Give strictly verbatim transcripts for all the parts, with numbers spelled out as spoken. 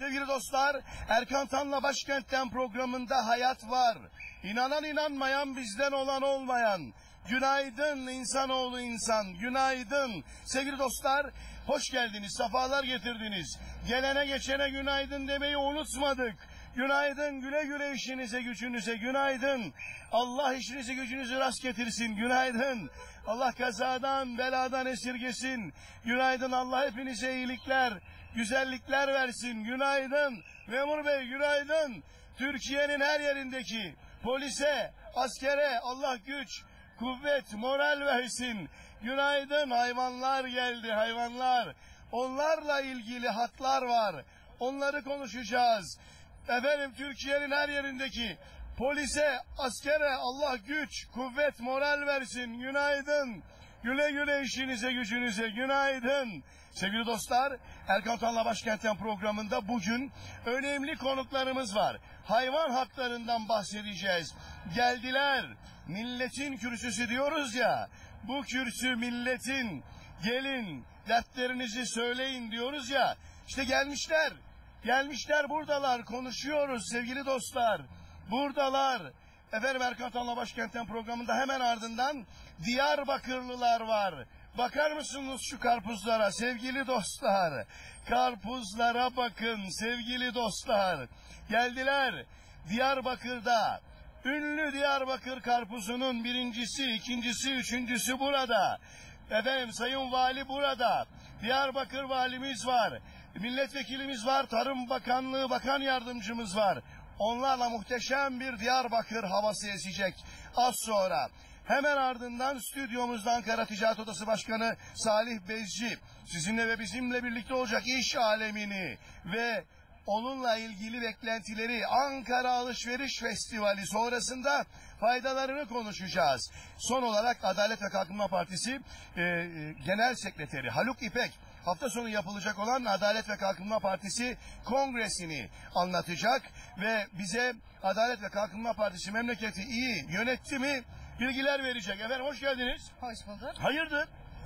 Sevgili dostlar, Erkan Tan'la Başkent'ten programında hayat var. İnanan inanmayan, bizden olan olmayan. Günaydın insanoğlu insan, günaydın. Sevgili dostlar, hoş geldiniz, sefalar getirdiniz. Gelene geçene günaydın demeyi unutmadık. Günaydın, güle güle işinize gücünüze, günaydın. Allah işinizi gücünüzü rast getirsin, günaydın. Allah kazadan, beladan esirgesin. Günaydın, Allah hepinize iyilikler, güzellikler versin. Günaydın. Memur Bey, günaydın. Türkiye'nin her yerindeki polise, askere Allah güç, kuvvet, moral versin. Günaydın, hayvanlar geldi, hayvanlar. Onlarla ilgili haklar var. Onları konuşacağız. Efendim, Türkiye'nin her yerindeki polise, askere Allah güç, kuvvet, moral versin. Günaydın. Güle güle işinize gücünüze, günaydın. Sevgili dostlar, Erkan Tan'la Başkent'ten programında bugün önemli konuklarımız var. Hayvan haklarından bahsedeceğiz. Geldiler, milletin kürsüsü diyoruz ya, bu kürsü milletin, gelin dertlerinizi söyleyin diyoruz ya, işte gelmişler. Gelmişler, buradalar, konuşuyoruz sevgili dostlar. Buradalar. Efendim, Erkan Tan'la Başkent'ten programında hemen ardından Diyarbakırlılar var. Bakar mısınız şu karpuzlara sevgili dostlar? Karpuzlara bakın sevgili dostlar. Geldiler. Diyarbakır'da ünlü Diyarbakır karpuzunun birincisi, ikincisi, üçüncüsü burada. Efendim, Sayın Vali burada. Diyarbakır valimiz var. Milletvekilimiz var. Tarım Bakanlığı Bakan Yardımcımız var. Onlarla muhteşem bir Diyarbakır havası esecek az sonra. Hemen ardından stüdyomuzda Ankara Ticaret Odası Başkanı Salih Bezci sizinle ve bizimle birlikte olacak, iş alemini ve onunla ilgili beklentileri, Ankara Alışveriş Festivali sonrasında faydalarını konuşacağız. Son olarak Adalet ve Kalkınma Partisi e, e, Genel Sekreteri Haluk İpek hafta sonu yapılacak olan Adalet ve Kalkınma Partisi kongresini anlatacak ve bize Adalet ve Kalkınma Partisi memleketi iyi yönetti mi bilgiler verecek. Efendim, hoş geldiniz. Hoş bulduk. Hayırdır?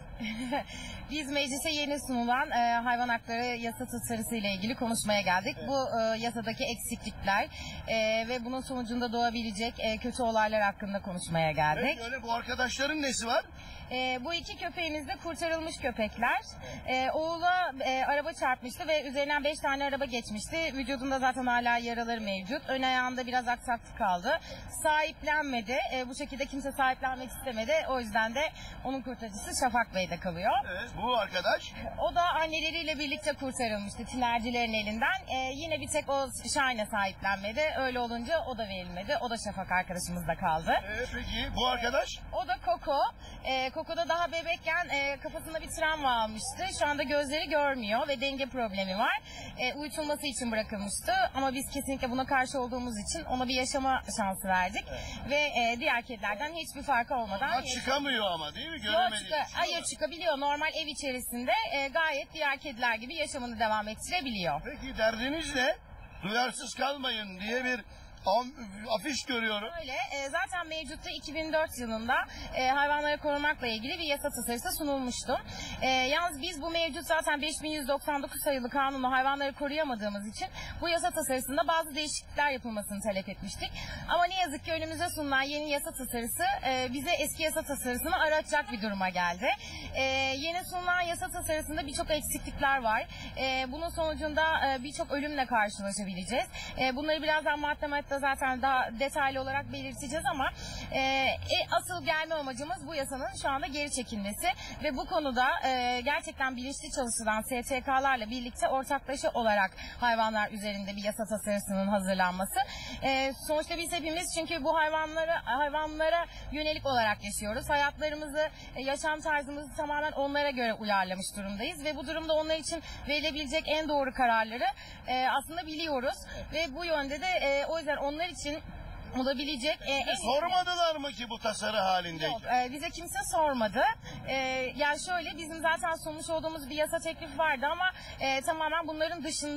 Biz meclise yeni sunulan e, hayvan hakları yasa tasarısı ile ilgili konuşmaya geldik. Evet. Bu e, yasadaki eksiklikler e, ve bunun sonucunda doğabilecek e, kötü olaylar hakkında konuşmaya geldik. Evet, öyle. Bu arkadaşların nesi var? E, bu iki köpeğimiz de kurtarılmış köpekler. E, oğula e, araba çarpmıştı ve üzerinden beş tane araba geçmişti. Vücudunda zaten hala yaraları mevcut. Ön ayağında biraz aksaklık kaldı. Sahiplenmedi. E, bu şekilde kimse sahiplenmek istemedi. O yüzden de onun kurtarıcısı Şafak Bey'de kalıyor. Evet, bu arkadaş? O da anneleriyle birlikte kurtarılmıştı tinercilerin elinden. E, yine bir tek o Şahin'e sahiplenmedi. Öyle olunca o da verilmedi. O da Şafak arkadaşımızda kaldı. E, peki bu arkadaş? O da Koko. E, Koko'da daha bebekken e, kafasında bir travma almıştı. Şu anda gözleri görmüyor ve denge problemi var. E, uyutulması için bırakılmıştı. Ama biz kesinlikle buna karşı olduğumuz için ona bir yaşama şansı verdik. Evet. Ve e, diğer kedilerden hiçbir farkı olmadan... Ama çıkamıyor ama değil mi? Yok, çıka, hayır çıkabiliyor. Normal ev içerisinde e, gayet diğer kediler gibi yaşamını devam ettirebiliyor. Peki derdiniz ne? Duyarsız kalmayın diye bir afiş görüyorum. Öyle. E, zaten mevcutta iki bin dört yılında e, hayvanları korumakla ilgili bir yasa tasarısı sunulmuştu. E, yalnız biz bu mevcut zaten beş bin yüz doksan dokuz sayılı kanunla hayvanları koruyamadığımız için bu yasa tasarısında bazı değişiklikler yapılmasını talep etmiştik. Ama ne yazık ki önümüze sunulan yeni yasa tasarısı e, bize eski yasa tasarısını aratacak bir duruma geldi. E, yeni sunulan yasa tasarısında birçok eksiklikler var. E, bunun sonucunda e, birçok ölümle karşılaşabileceğiz. E, bunları birazdan madde madde zaten daha detaylı olarak belirteceğiz ama e, e, asıl gelme amacımız bu yasanın şu anda geri çekilmesi ve bu konuda e, gerçekten bilinçli çalışılan S T K'larla birlikte ortaklaşa olarak hayvanlar üzerinde bir yasa tasarısının hazırlanması. E, sonuçta biz hepimiz çünkü bu hayvanlara hayvanlara yönelik olarak yaşıyoruz. Hayatlarımızı, e, yaşam tarzımızı tamamen onlara göre uyarlamış durumdayız ve bu durumda onlar için verilebilecek en doğru kararları e, aslında biliyoruz ve bu yönde de e, o yüzden onlar için olabilecek... E, sormadılar mı ki bu tasarı halinde? Yok, e, bize kimse sormadı. E, yani şöyle, bizim zaten sunmuş olduğumuz bir yasa teklifi vardı ama e, tamamen bunların dışında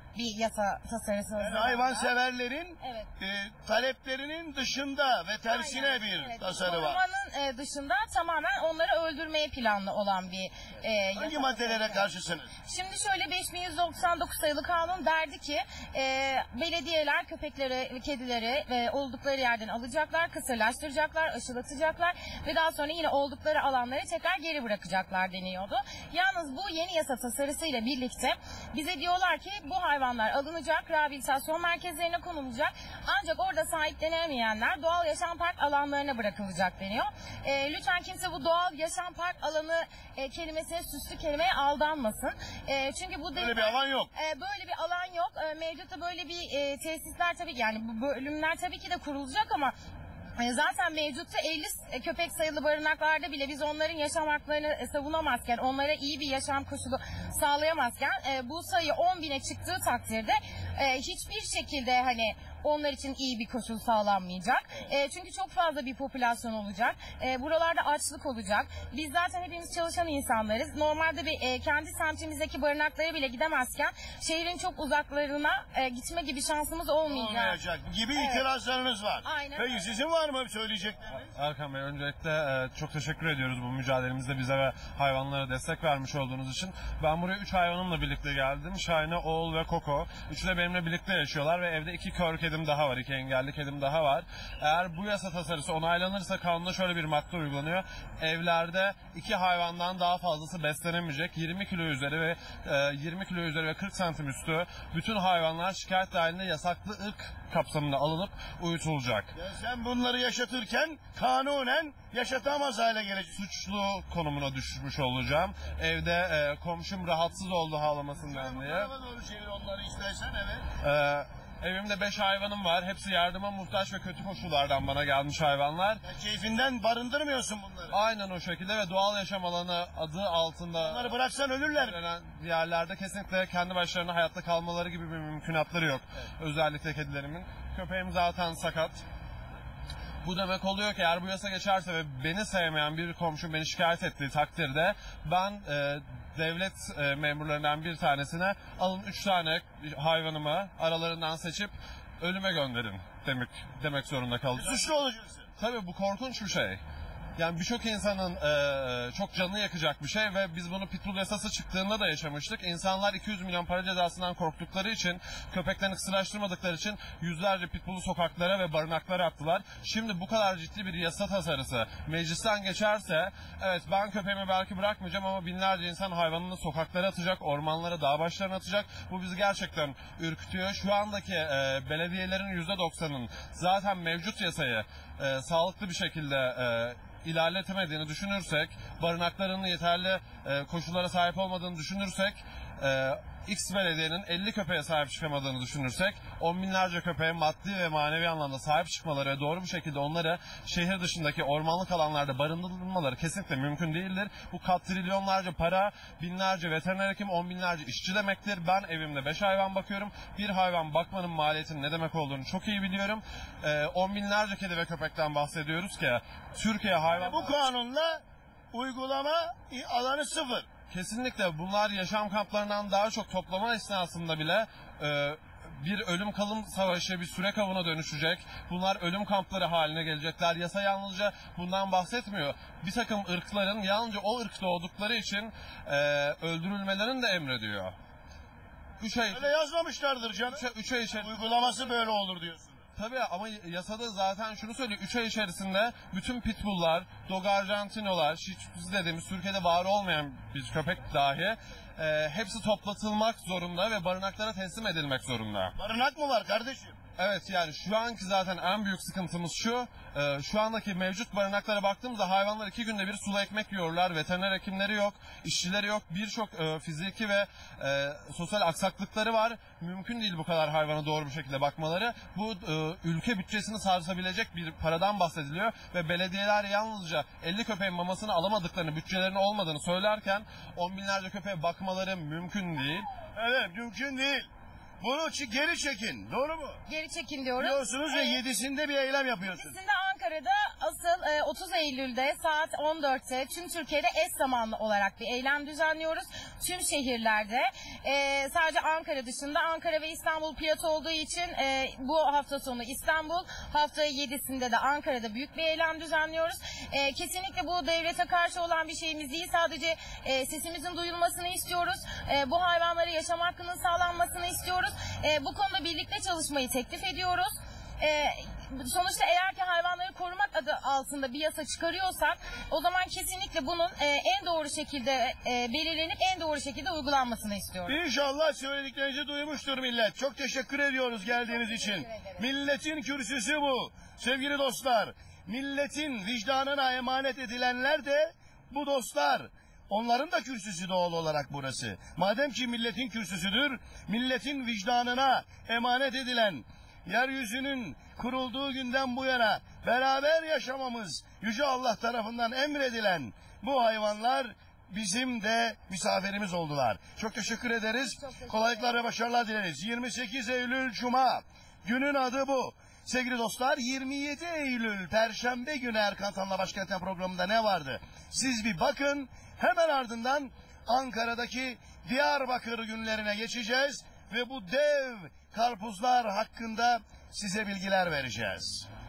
bir yasa tasarısı Yani hazırladılar. hayvanseverlerin Evet. e, taleplerinin dışında ve tersine Aynen, bir evet. tasarı var. Korumanın e, dışında tamamen onları öldürmeye planlı olan bir e, Hangi yasa maddelere tasarısı. karşısınız? Şimdi şöyle beş bin yüz doksan dokuz sayılı kanun derdi ki e, belediyeler köpekleri ve kedileri e, oldukları yerden alacaklar, kısırlaştıracaklar, aşılatacaklar ve daha sonra yine oldukları alanlara tekrar geri bırakacaklar deniyordu. Yalnız bu yeni yasa tasarısıyla birlikte bize diyorlar ki bu hayvanlar alınacak, rehabilitasyon merkezlerine konulacak ancak orada sahiplenemeyenler doğal yaşam park alanlarına bırakılacak deniyor. E, lütfen kimse bu doğal yaşam park alanı e, kelimesine, süslü kelimeye aldanmasın. E, çünkü bu Böyle bir alan yok. e, böyle bir alan yok. E, mevcutta böyle bir e, tesisler tabii ki yani bu bölümler tabii ki de kurulacak ama e, zaten mevcutta elli köpek sayılı barınaklarda bile biz onların yaşam haklarını e, savunamazken, onlara iyi bir yaşam koşulu sağlayamazken e, bu sayı on bine çıktığı takdirde e, hiçbir şekilde hani onlar için iyi bir koşul sağlanmayacak. E, çünkü çok fazla bir popülasyon olacak. E, buralarda açlık olacak. Biz zaten hepimiz çalışan insanlarız. Normalde bir e, kendi semtimizdeki barınaklara bile gidemezken şehrin çok uzaklarına e, gitme gibi şansımız olmayacak. Olmayacak gibi Evet. itirazlarınız var. Aynen. Peki sizin var mı söyleyecekleriniz? Erkan Bey, öncelikle e, çok teşekkür ediyoruz bu mücadelemizde bize ve hayvanlara destek vermiş olduğunuz için. Ben buraya üç hayvanımla birlikte geldim. Şahine, Oğul ve Koko. Üçü de benimle birlikte yaşıyorlar ve evde iki kör kedim daha var, iki engelli kedim daha var. Eğer bu yasa tasarısı onaylanırsa kanunda şöyle bir madde uygulanıyor. Evlerde iki hayvandan daha fazlası beslenemeyecek. yirmi kilo üzeri ve e, yirmi kilo üzeri ve kırk santim üstü bütün hayvanlar şikayet dahilinde yasaklı ırk kapsamında alınıp uyutulacak. Ya sen bunları yaşatırken kanunen yaşatamaz hale gelecek. Suçlu konumuna düşmüş olacağım. Evde e, komşum rahatsız oldu ağlamasından Bu diye. tarafa doğru çevir onları istersen, evet. E, Evimde beş hayvanım var. Hepsi yardıma muhtaç ve kötü koşullardan bana gelmiş hayvanlar. Ya keyfinden barındırmıyorsun bunları. Aynen o şekilde ve doğal yaşam alanı adı altında Bunları bıraksan ölürler. belirlenen yerlerde kesinlikle kendi başlarına hayatta kalmaları gibi bir mümkünatları yok. Özellikle kedilerimin. Köpeğim zaten sakat. Bu demek oluyor ki eğer bu yasa geçerse ve beni sevmeyen bir komşum beni şikayet ettiği takdirde ben e, devlet e, memurlarından bir tanesine alın üç tane hayvanımı aralarından seçip ölüme gönderin demek demek zorunda kalacağım. Suçlu olacaksın. Tabii bu korkunç bir şey. Yani birçok insanın e, çok canını yakacak bir şey ve biz bunu pitbull yasası çıktığında da yaşamıştık. İnsanlar iki yüz milyon para cezasından korktukları için, köpeklerini kısırlaştırmadıkları için yüzlerce pitbull'u sokaklara ve barınaklara attılar. Şimdi bu kadar ciddi bir yasa tasarısı meclisten geçerse, evet ben köpeğimi belki bırakmayacağım ama binlerce insan hayvanını sokaklara atacak, ormanlara, dağ başlarına atacak. Bu bizi gerçekten ürkütüyor. Şu andaki e, belediyelerin yüzde doksanının zaten mevcut yasayı e, sağlıklı bir şekilde e, ilerletemediğini düşünürsek, barınaklarının yeterli e, koşullara sahip olmadığını düşünürsek, e, X belediyenin elli köpeğe sahip çıkamadığını düşünürsek, on binlerce köpeğe maddi ve manevi anlamda sahip çıkmaları ve doğru bir şekilde onları şehir dışındaki ormanlık alanlarda barındırılmaları kesinlikle mümkün değildir. Bu katrilyonlarca para, binlerce veteriner hekim, on binlerce işçi demektir. Ben evimde beş hayvan bakıyorum. Bir hayvan bakmanın maliyetinin ne demek olduğunu çok iyi biliyorum. E, on binlerce kedi ve köpekten bahsediyoruz ki Türkiye hayvan... Bu kanunla uygulama alanı sıfır. Kesinlikle bunlar yaşam kamplarından daha çok toplama esnasında bile e, bir ölüm kalım savaşı, bir sürek avına dönüşecek. Bunlar ölüm kampları haline gelecekler. Yasa yalnızca bundan bahsetmiyor. Bir takım ırkların yalnızca o ırk doğdukları için e, öldürülmelerini de emrediyor. Üç ay, Öyle yazmamışlardır canım. üç, üç ay içerisinde... Uygulaması böyle olur diyorsun. Tabii ama yasada zaten şunu söylüyor. üç ay içerisinde bütün pitbulllar, dog argentinolar, shih tzu dediğimiz Türkiye'de var olmayan bir köpek dahi e, hepsi toplatılmak zorunda ve barınaklara teslim edilmek zorunda. Barınak mı var kardeşim? Evet, yani şu anki zaten en büyük sıkıntımız şu. E, şu andaki mevcut barınaklara baktığımızda hayvanlar iki günde bir sulu ekmek yiyorlar. Veteriner hekimleri yok, işçileri yok. Birçok e, fiziki ve e, sosyal aksaklıkları var. Mümkün değil bu kadar hayvana doğru bir şekilde bakmaları. Bu e, ülke bütçesini sarsabilecek bir paradan bahsediliyor. Ve belediyeler yalnızca elli köpeğin mamasını alamadıklarını, bütçelerinin olmadığını söylerken on binlerce köpeğe bakmaları mümkün değil. Evet, mümkün değil. Bunu geri çekin. Doğru mu? Geri çekin diyoruz. Diyorsunuz ve Evet. yedisinde bir eylem yapıyorsunuz. Yedisinde Ankara'da asıl e, otuz Eylül'de saat on dörtte tüm Türkiye'de eş zamanlı olarak bir eylem düzenliyoruz. Tüm şehirlerde. E, sadece Ankara dışında, Ankara ve İstanbul pilot olduğu için e, bu hafta sonu İstanbul, haftaya yedisinde de Ankara'da büyük bir eylem düzenliyoruz. E, kesinlikle bu devlete karşı olan bir şeyimiz değil. Sadece e, sesimizin duyulmasını istiyoruz. E, bu hayvanlara yaşam hakkının sağlanmasını istiyoruz. E, bu konuda birlikte çalışmayı teklif ediyoruz. E, sonuçta eğer ki hayvanları korumak adı altında bir yasa çıkarıyorsak, o zaman kesinlikle bunun e, en doğru şekilde e, belirlenip en doğru şekilde uygulanmasını istiyorum. İnşallah söylediklerinizi duymuştur millet. Çok teşekkür ediyoruz geldiğiniz için. Milletin kürsüsü bu. Sevgili dostlar, milletin vicdanına emanet edilenler de bu dostlar. Onların da kürsüsü doğal olarak burası. Madem ki milletin kürsüsüdür, milletin vicdanına emanet edilen, yeryüzünün kurulduğu günden bu yana beraber yaşamamız Yüce Allah tarafından emredilen bu hayvanlar bizim de misafirimiz oldular. Çok teşekkür ederiz. Çok teşekkür Kolaylıklar ve başarılar dileriz. yirmi sekiz Eylül Cuma. Günün adı bu. Sevgili dostlar, yirmi yedi Eylül Perşembe günü Erkan Tan'la Başkent'ten programında ne vardı? Siz bir bakın. Hemen ardından Ankara'daki Diyarbakır günlerine geçeceğiz ve bu dev karpuzlar hakkında size bilgiler vereceğiz.